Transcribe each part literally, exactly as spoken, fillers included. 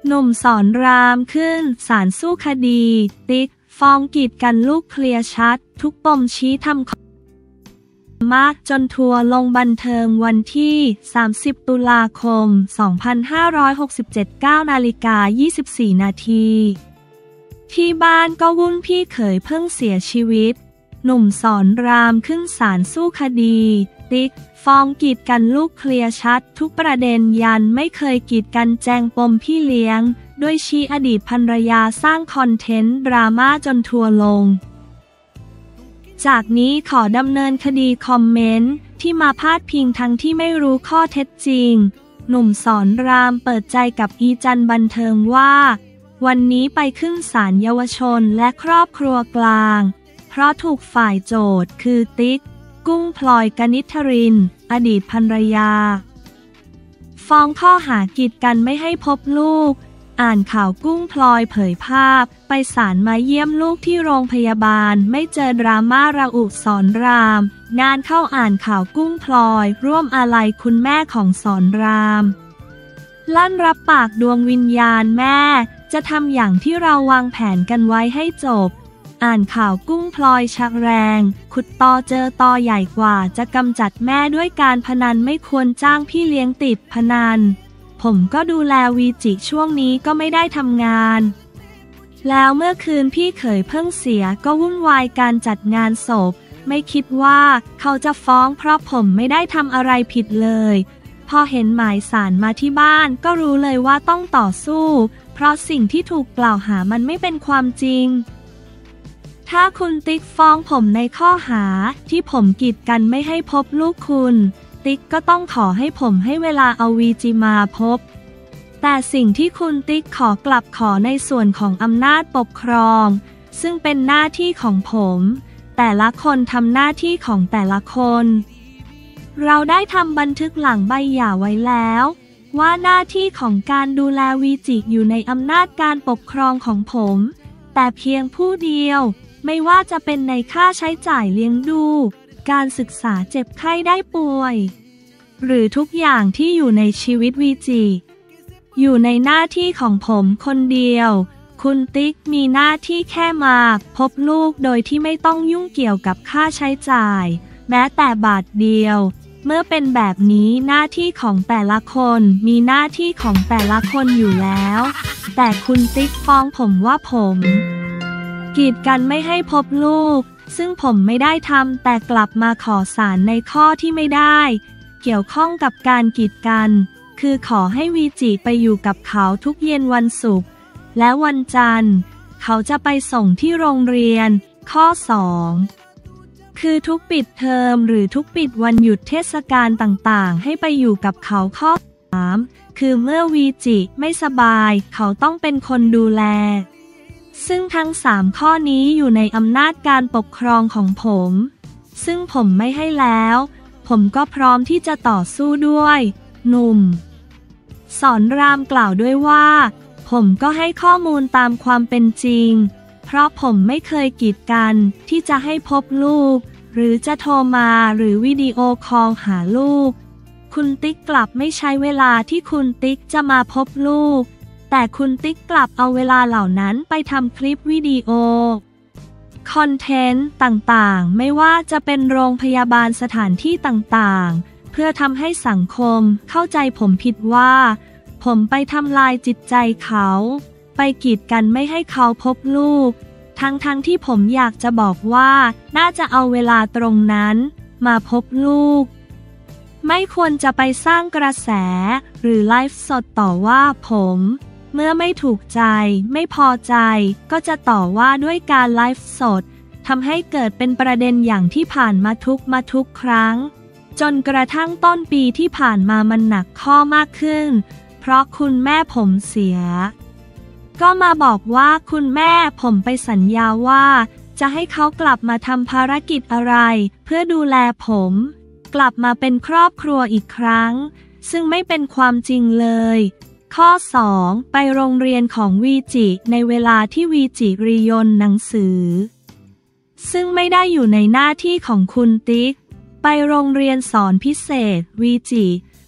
หนุ่มสอนรามขึ้นศาลสู้คดีติ๊กฟ้องกีดกันลูกเคลียร์ชัดทุกปมชี้ทำมากจนทัวร์ลงบันเทิงวันที่สามสิบตุลาคมสองพันห้าร้อยหกสิบเจ็ด เก้านาฬิกายี่สิบสี่นาทีที่บ้านก็วุ่นพี่เขยเพิ่งเสียชีวิตหนุ่มสอนรามขึ้นศาลสู้คดีติ๊กฟ้องกีดกันลูกเคลียร์ชัดทุกประเด็นยันไม่เคยกีดกันแจงปมพี่เลี้ยงด้วยชี้อดีตภรรยาสร้างคอนเทนต์ดราม่าจนทัวร์ลงจากนี้ขอดำเนินคดีคอมเมนต์ที่มาพาดพิงทั้งที่ไม่รู้ข้อเท็จจริงหนุ่มสอนรามเปิดใจกับอีจันบันเทิงว่าวันนี้ไปขึ้นศาลเยาวชนและครอบครัวกลางเพราะถูกฝ่ายโจทย์คือติ๊กกุ้งพลอยกนิษฐรินอดีตภรรยาฟ้องข้อหากีดกันไม่ให้พบลูกอ่านข่าวกุ้งพลอยเผยภาพไปศาลมาเยี่ยมลูกที่โรงพยาบาลไม่เจอดราม่าระอุสอนรามงานเข้าอ่านข่าวกุ้งพลอยร่วมอาลัยคุณแม่ของสอนรามลั่นรับปากดวงวิญญาณแม่จะทำอย่างที่เราวางแผนกันไว้ให้จบอ่านข่าวกุ้งพลอยชักแรงขุดตอเจอตอใหญ่กว่าจะกำจัดแม่ด้วยการพนันไม่ควรจ้างพี่เลี้ยงติดพนันผมก็ดูแลวีจิช่วงนี้ก็ไม่ได้ทำงานแล้วเมื่อคืนพี่เขยเพิ่งเสียก็วุ่นวายการจัดงานศพไม่คิดว่าเขาจะฟ้องเพราะผมไม่ได้ทำอะไรผิดเลยพอเห็นหมายศาลมาที่บ้านก็รู้เลยว่าต้องต่อสู้เพราะสิ่งที่ถูกกล่าวหามันไม่เป็นความจริงถ้าคุณติ๊กฟ้องผมในข้อหาที่ผมกีดกันไม่ให้พบลูกคุณติ๊กก็ต้องขอให้ผมให้เวลาเอาวีจิมาพบแต่สิ่งที่คุณติ๊กขอกลับขอในส่วนของอำนาจปกครองซึ่งเป็นหน้าที่ของผมแต่ละคนทำหน้าที่ของแต่ละคนเราได้ทำบันทึกหลังใบหย่าไว้แล้วว่าหน้าที่ของการดูแลวีจิอยู่ในอำนาจการปกครองของผมแต่เพียงผู้เดียวไม่ว่าจะเป็นในค่าใช้จ่ายเลี้ยงดูการศึกษาเจ็บไข้ได้ป่วยหรือทุกอย่างที่อยู่ในชีวิตวีจิอยู่ในหน้าที่ของผมคนเดียวคุณติ๊กมีหน้าที่แค่มาพบลูกโดยที่ไม่ต้องยุ่งเกี่ยวกับค่าใช้จ่ายแม้แต่บาทเดียวเมื่อเป็นแบบนี้หน้าที่ของแต่ละคนมีหน้าที่ของแต่ละคนอยู่แล้วแต่คุณติ๊กฟ้องผมว่าผมกีดกันไม่ให้พบลูกซึ่งผมไม่ได้ทำแต่กลับมาขอศาลในข้อที่ไม่ได้เกี่ยวข้องกับการกีดกันคือขอให้วีจิไปอยู่กับเขาทุกเย็นวันศุกร์และวันจันทร์เขาจะไปส่งที่โรงเรียนข้อสองคือทุกปิดเทอมหรือทุกปิดวันหยุดเทศกาลต่างๆให้ไปอยู่กับเขาข้อสามคือเมื่อวีจิไม่สบายเขาต้องเป็นคนดูแลซึ่งทั้งสามข้อนี้อยู่ในอำนาจการปกครองของผมซึ่งผมไม่ให้แล้วผมก็พร้อมที่จะต่อสู้ด้วยหนุ่มสอนรามกล่าวด้วยว่าผมก็ให้ข้อมูลตามความเป็นจริงเพราะผมไม่เคยกีดกันที่จะให้พบลูกหรือจะโทรมาหรือวิดีโอคอลหาลูกคุณติ๊กกลับไม่ใช้เวลาที่คุณติ๊กจะมาพบลูกแต่คุณติ๊กกลับเอาเวลาเหล่านั้นไปทำคลิปวิดีโอคอนเทนต์ต่างๆไม่ว่าจะเป็นโรงพยาบาลสถานที่ต่างๆเพื่อทำให้สังคมเข้าใจผมผิดว่าผมไปทำลายจิตใจเขาไปกีดกันไม่ให้เขาพบลูกทั้งๆ ท, ที่ผมอยากจะบอกว่าน่าจะเอาเวลาตรงนั้นมาพบลูกไม่ควรจะไปสร้างกระแสหรือไลฟ์สดต่อว่าผมเมื่อไม่ถูกใจไม่พอใจก็จะต่อว่าด้วยการไลฟ์สดทำให้เกิดเป็นประเด็นอย่างที่ผ่านมาทุกมาทุกครั้งจนกระทั่งต้นปีที่ผ่านมามันหนักข้อมากขึ้นเพราะคุณแม่ผมเสียก็มาบอกว่าคุณแม่ผมไปสัญญาว่าจะให้เขากลับมาทำภารกิจอะไรเพื่อดูแลผมกลับมาเป็นครอบครัวอีกครั้งซึ่งไม่เป็นความจริงเลยข้อสองไปโรงเรียนของวีจิในเวลาที่วีจิเรียนหนังสือซึ่งไม่ได้อยู่ในหน้าที่ของคุณติ๊กไปโรงเรียนสอนพิเศษวีจิ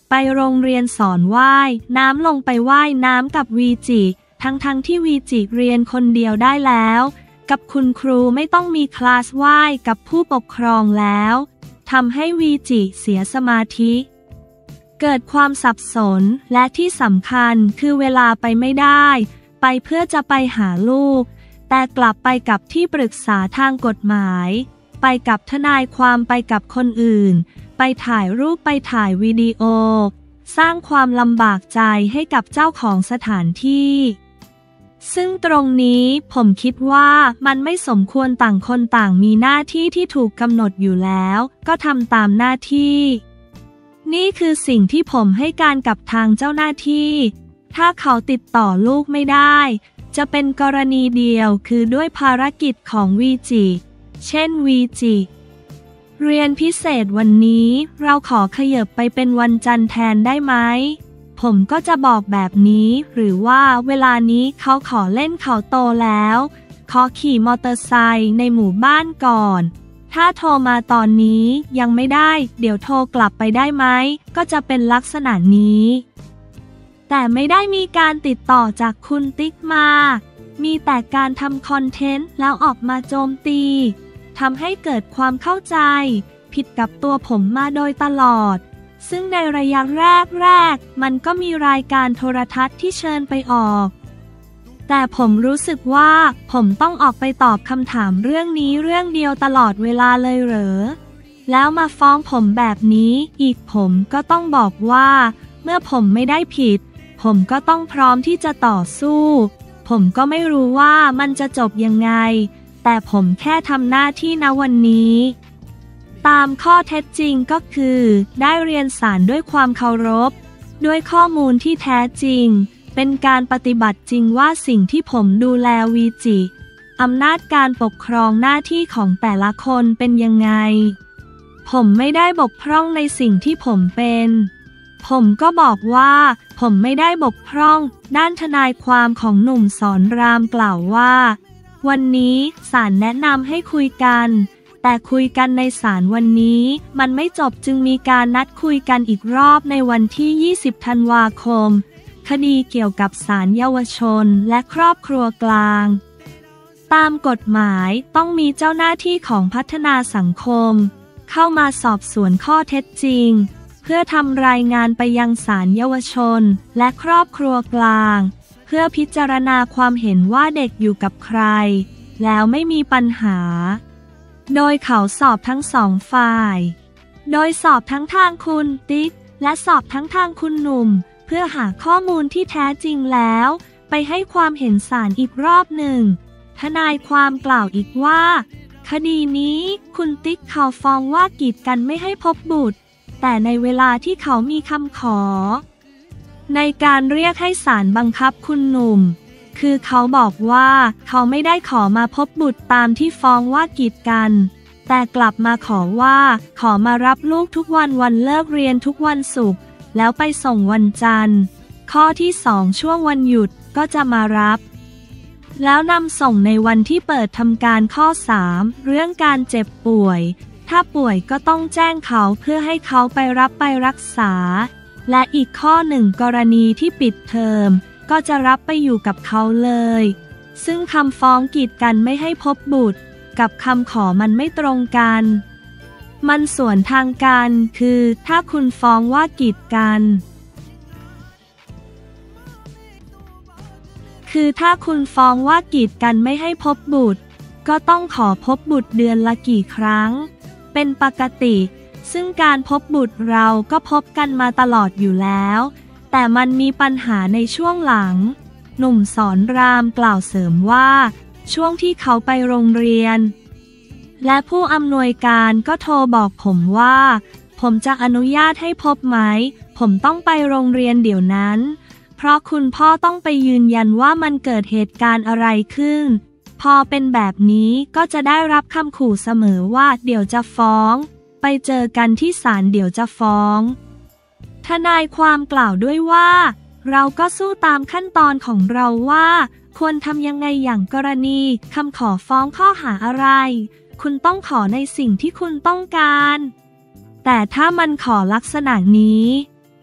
ไปโรงเรียนสอนว่ายน้ำลงไปว่ายน้ำกับวีจิทั้งๆ ท, ที่วีจิเรียนคนเดียวได้แล้วกับคุณครูไม่ต้องมีคลาสว่ายกับผู้ปกครองแล้วทำให้วีจิเสียสมาธิเกิดความสับสนและที่สำคัญคือเวลาไปไม่ได้ไปเพื่อจะไปหาลูกแต่กลับไปกับที่ปรึกษาทางกฎหมายไปกับทนายความไปกับคนอื่นไปถ่ายรูปไปถ่ายวิดีโอสร้างความลำบากใจให้กับเจ้าของสถานที่ซึ่งตรงนี้ผมคิดว่ามันไม่สมควรต่างคนต่างมีหน้าที่ที่ถูกกำหนดอยู่แล้วก็ทำตามหน้าที่นี่คือสิ่งที่ผมให้การกับทางเจ้าหน้าที่ถ้าเขาติดต่อลูกไม่ได้จะเป็นกรณีเดียวคือด้วยภารกิจของวีจิเช่นวีจิเรียนพิเศษวันนี้เราขอขยับไปเป็นวันจันทร์แทนได้ไหมผมก็จะบอกแบบนี้หรือว่าเวลานี้เขาขอเล่นเขาโตแล้วขอขี่มอเตอร์ไซค์ในหมู่บ้านก่อนถ้าโทรมาตอนนี้ยังไม่ได้เดี๋ยวโทรกลับไปได้ไหมก็จะเป็นลักษณะนี้แต่ไม่ได้มีการติดต่อจากคุณติ๊กมามีแต่การทำคอนเทนต์แล้วออกมาโจมตีทำให้เกิดความเข้าใจผิดกับตัวผมมาโดยตลอดซึ่งในระยะแรกๆมันก็มีรายการโทรทัศน์ที่เชิญไปออกแต่ผมรู้สึกว่าผมต้องออกไปตอบคำถามเรื่องนี้เรื่องเดียวตลอดเวลาเลยเหรอแล้วมาฟ้องผมแบบนี้อีกผมก็ต้องบอกว่าเมื่อผมไม่ได้ผิดผมก็ต้องพร้อมที่จะต่อสู้ผมก็ไม่รู้ว่ามันจะจบยังไงแต่ผมแค่ทำหน้าที่ณวันนี้ตามข้อเท็จจริงก็คือได้เรียนสารด้วยความเคารพด้วยข้อมูลที่แท้จริงเป็นการปฏิบัติจริงว่าสิ่งที่ผมดูแลวีจิอำนาจการปกครองหน้าที่ของแต่ละคนเป็นยังไงผมไม่ได้บกพร่องในสิ่งที่ผมเป็นผมก็บอกว่าผมไม่ได้บกพร่องด้านทนายความของหนุ่มสอนรามกล่าวว่าวันนี้ศาลแนะนำให้คุยกันแต่คุยกันในศาลวันนี้มันไม่จบจึงมีการนัดคุยกันอีกรอบในวันที่ยี่สิบธันวาคมคดีเกี่ยวกับศาลเยาวชนและครอบครัวกลางตามกฎหมายต้องมีเจ้าหน้าที่ของพัฒนาสังคมเข้ามาสอบสวนข้อเท็จจริงเพื่อทำรายงานไปยังศาลเยาวชนและครอบครัวกลางเพื่อพิจารณาความเห็นว่าเด็กอยู่กับใครแล้วไม่มีปัญหาโดยเขาสอบทั้งสองฝ่ายโดยสอบทั้งทางคุณติ๊กและสอบทั้งทางคุณหนุ่มเพื่อหาข้อมูลที่แท้จริงแล้วไปให้ความเห็นศาลอีกรอบหนึ่งทนายความกล่าวอีกว่าคดีนี้คุณติ๊กเขาฟ้องว่ากีดกันไม่ให้พบบุตรแต่ในเวลาที่เขามีคำขอในการเรียกให้ศาลบังคับคุณหนุ่มคือเขาบอกว่าเขาไม่ได้ขอมาพบบุตรตามที่ฟ้องว่ากีดกันแต่กลับมาขอว่าขอมารับลูกทุกวันวันเลิกเรียนทุกวันศุกร์แล้วไปส่งวันจันทร์ข้อที่สองช่วงวันหยุดก็จะมารับแล้วนำส่งในวันที่เปิดทำการข้อสามเรื่องการเจ็บป่วยถ้าป่วยก็ต้องแจ้งเขาเพื่อให้เขาไปรับไปรักษาและอีกข้อหนึ่งกรณีที่ปิดเทอมก็จะรับไปอยู่กับเขาเลยซึ่งคำฟ้องกีดกันไม่ให้พบบุตรกับคำขอมันไม่ตรงกันมันสวนทางกันคือถ้าคุณฟ้องว่ากีดกันคือถ้าคุณฟ้องว่ากีดกันไม่ให้พบบุตรก็ต้องขอพบบุตรเดือนละกี่ครั้งเป็นปกติซึ่งการพบบุตรเราก็พบกันมาตลอดอยู่แล้วแต่มันมีปัญหาในช่วงหลังหนุ่มสอนรามกล่าวเสริมว่าช่วงที่เขาไปโรงเรียนและผู้อำนวยการก็โทรบอกผมว่าผมจะอนุญาตให้พบไหมผมต้องไปโรงเรียนเดี๋ยวนั้นเพราะคุณพ่อต้องไปยืนยันว่ามันเกิดเหตุการณ์อะไรขึ้นพอเป็นแบบนี้ก็จะได้รับคำขู่เสมอว่าเดี๋ยวจะฟ้องไปเจอกันที่ศาลเดี๋ยวจะฟ้องทนายความกล่าวด้วยว่าเราก็สู้ตามขั้นตอนของเราว่าควรทำยังไงอย่างกรณีคำขอฟ้องข้อหาอะไรคุณต้องขอในสิ่งที่คุณต้องการแต่ถ้ามันขอลักษณะนี้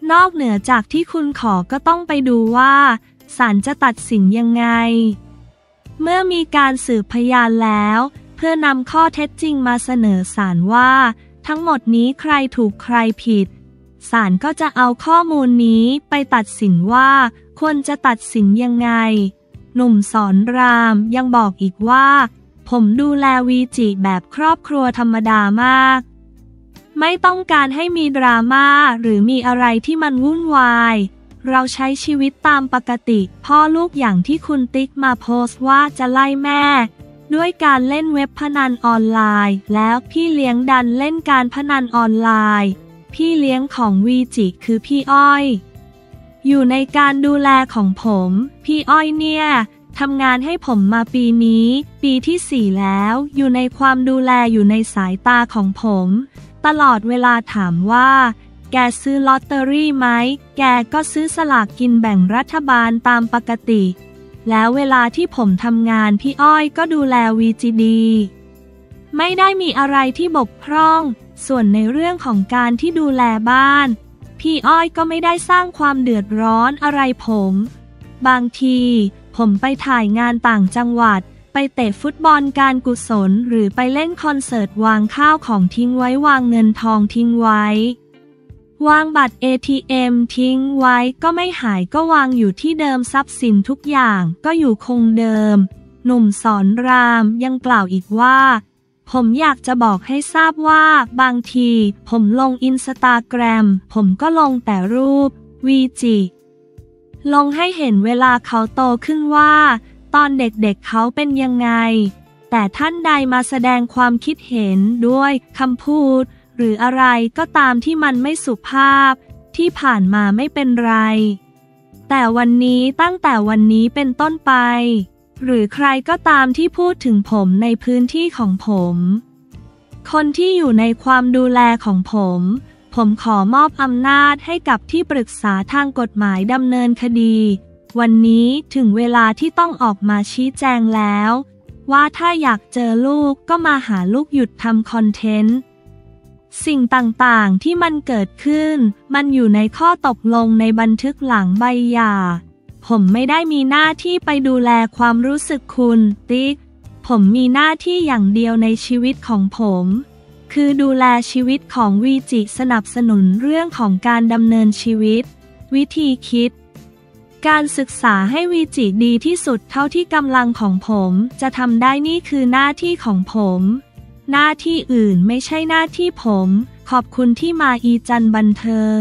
นอกเหนือจากที่คุณขอก็ต้องไปดูว่าศาลจะตัดสินยังไงเมื่อมีการสืบพยานแล้วเพื่อนำข้อเท็จจริงมาเสนอศาลว่าทั้งหมดนี้ใครถูกใครผิดศาลก็จะเอาข้อมูลนี้ไปตัดสินว่าควรจะตัดสินยังไงหนุ่มสอนรามยังบอกอีกว่าผมดูแลวีจิแบบครอบครัวธรรมดามากไม่ต้องการให้มีดราม่าหรือมีอะไรที่มันวุ่นวายเราใช้ชีวิตตามปกติพ่อลูกอย่างที่คุณติ๊กมาโพสต์ว่าจะไล่แม่ด้วยการเล่นเว็บพนันออนไลน์แล้วพี่เลี้ยงดันเล่นการพนันออนไลน์พี่เลี้ยงของวีจิคือพี่อ้อยอยู่ในการดูแลของผมพี่อ้อยเนี่ยทำงานให้ผมมาปีนี้ปีที่สี่แล้วอยู่ในความดูแลอยู่ในสายตาของผมตลอดเวลาถามว่าแกซื้อลอตเตอรี่ไหมแกก็ซื้อสลากกินแบ่งรัฐบาลตามปกติแล้วเวลาที่ผมทำงานพี่อ้อยก็ดูแลวีจีดีไม่ได้มีอะไรที่บกพร่องส่วนในเรื่องของการที่ดูแลบ้านพี่อ้อยก็ไม่ได้สร้างความเดือดร้อนอะไรผมบางทีผมไปถ่ายงานต่างจังหวัดไปเตะฟุตบอลการกุศลหรือไปเล่นคอนเสิร์ตวางข้าวของทิ้งไว้วางเงินทองทิ้งไว้วางบัตร เอ ที เอ็ม ทิ้งไว้ก็ไม่หายก็วางอยู่ที่เดิมทรัพย์สินทุกอย่างก็อยู่คงเดิมหนุ่มสอนรามยังกล่าวอีกว่าผมอยากจะบอกให้ทราบว่าบางทีผมลงอินสตาแกรมผมก็ลงแต่รูปวีจิลงให้เห็นเวลาเขาโตขึ้นว่าตอนเด็กๆ เเขาเป็นยังไงแต่ท่านใดมาแสดงความคิดเห็นด้วยคำพูดหรืออะไรก็ตามที่มันไม่สุภาพที่ผ่านมาไม่เป็นไรแต่วันนี้ตั้งแต่วันนี้เป็นต้นไปหรือใครก็ตามที่พูดถึงผมในพื้นที่ของผมคนที่อยู่ในความดูแลของผมผมขอมอบอำนาจให้กับที่ปรึกษาทางกฎหมายดำเนินคดีวันนี้ถึงเวลาที่ต้องออกมาชี้แจงแล้วว่าถ้าอยากเจอลูกก็มาหาลูกหยุดทำคอนเทนต์สิ่งต่างๆที่มันเกิดขึ้นมันอยู่ในข้อตกลงในบันทึกหลังใบหย่าผมไม่ได้มีหน้าที่ไปดูแลความรู้สึกคุณติ๊กผมมีหน้าที่อย่างเดียวในชีวิตของผมคือดูแลชีวิตของวีจิสนับสนุนเรื่องของการดำเนินชีวิตวิธีคิดการศึกษาให้วีจิดีที่สุดเท่าที่กำลังของผมจะทำได้นี่คือหน้าที่ของผมหน้าที่อื่นไม่ใช่หน้าที่ผมขอบคุณที่มาอีจันบันเทิง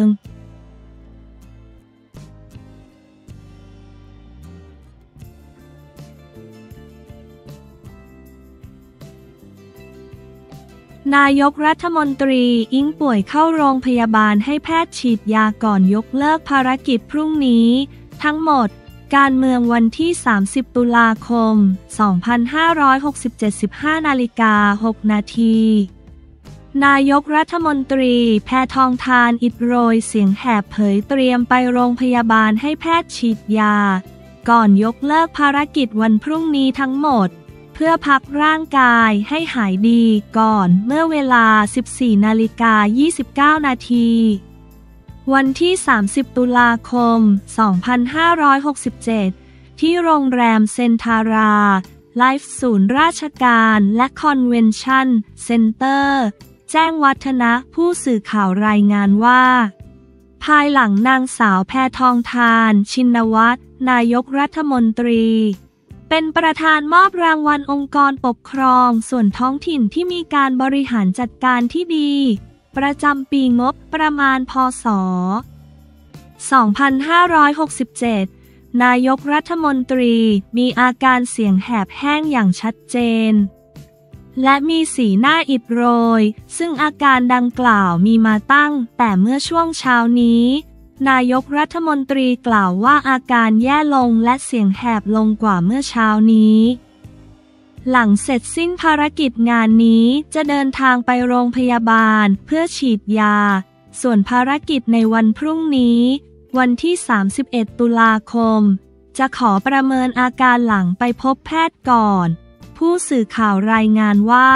นายกรัฐมนตรีอิงป่วยเข้าโรงพยาบาลให้แพทย์ฉีดยาก่อนยกเลิกภารกิจพรุ่งนี้ทั้งหมดการเมืองวันที่สามสิบตุลาคมสองพันห้าร้อยหกสิบเจ็ด สิบห้านาฬิกาหกนาทีนายกรัฐมนตรีแพทองธารอิฐโรยเสียงแหบเผยเตรียมไปโรงพยาบาลให้แพทย์ฉีดยาก่อนยกเลิกภารกิจวันพรุ่งนี้ทั้งหมดเพื่อพักร่างกายให้หายดีก่อนเมื่อเวลา สิบสี่นาฬิกายี่สิบเก้านาทีวันที่สามสิบตุลาคมสองพันห้าร้อยหกสิบเจ็ดที่โรงแรมเซนทาราไลฟ์ศูนย์ราชการและคอนเวนชั่นเซ็นเตอร์แจ้งวัฒนะผู้สื่อข่าวรายงานว่าภายหลังนางสาวแพทองธารชินวัตรนายกรัฐมนตรีเป็นประธานมอบรางวัลองค์กรปกครองส่วนท้องถิ่นที่มีการบริหารจัดการที่ดีประจำปีงบประมาณพ.ศ. สองพันห้าร้อยหกสิบเจ็ดนายกรัฐมนตรีมีอาการเสียงแหบแห้งอย่างชัดเจนและมีสีหน้าอิดโรยซึ่งอาการดังกล่าวมีมาตั้งแต่เมื่อช่วงเช้านี้นายกรัฐมนตรีกล่าวว่าอาการแย่ลงและเสียงแหบลงกว่าเมื่อเช้านี้หลังเสร็จสิ้นภารกิจงานนี้จะเดินทางไปโรงพยาบาลเพื่อฉีดยาส่วนภารกิจในวันพรุ่งนี้วันที่สามสิบเอ็ดตุลาคมจะขอประเมินอาการหลังไปพบแพทย์ก่อนผู้สื่อข่าวรายงานว่า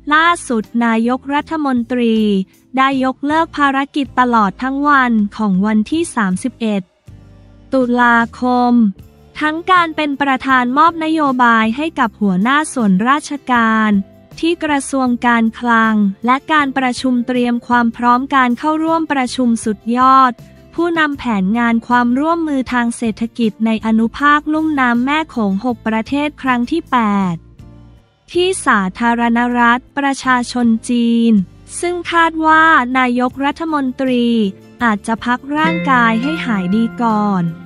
ล่าสุดนายกรัฐมนตรีได้ยกเลิกภารกิจตลอดทั้งวันของวันที่ สามสิบเอ็ด ตุลาคมทั้งการเป็นประธานมอบนโยบายให้กับหัวหน้าส่วนราชการที่กระทรวงการคลังและการประชุมเตรียมความพร้อมการเข้าร่วมประชุมสุดยอดผู้นำแผนงานความร่วมมือทางเศรษฐกิจในอนุภาคลุ่มน้ำแม่โขงหกประเทศครั้งที่ แปด ที่สาธารณรัฐประชาชนจีนซึ่งคาดว่านายกรัฐมนตรีอาจจะพักร่างกายให้หายดีก่อน